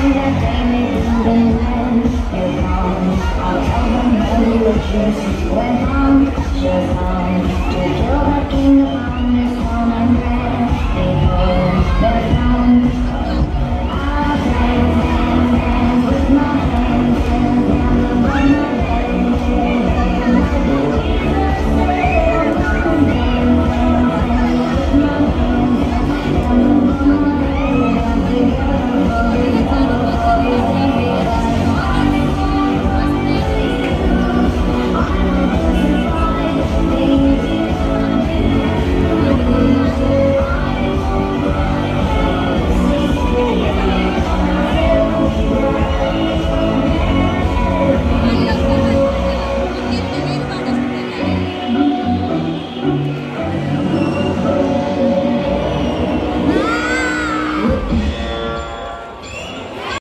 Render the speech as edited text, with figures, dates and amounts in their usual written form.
that they may do, then when they're gone, I'll tell them how you were just went home, just home.